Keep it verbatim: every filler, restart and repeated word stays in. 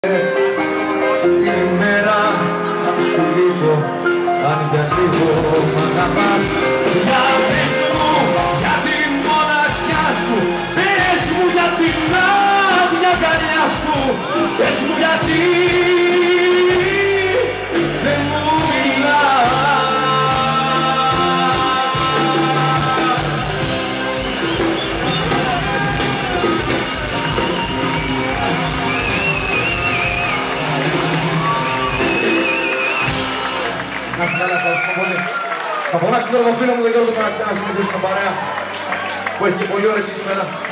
Η μέρα να σου λίγο, αν για λίγο μ' αγαπάς. Για πες μου για την μοναξιά σου, πες μου για την άδεια αγκαλιά σου, πες μου γιατί δεν μου μιλάς. Να είστε καλά, ευχαριστώ πολύ. Θα φωνάξω τώρα το φίλο μου τον Γιώργο Παραξένα να συνεχίσουμε παρέα, που έχει και πολύ όρεξη σήμερα.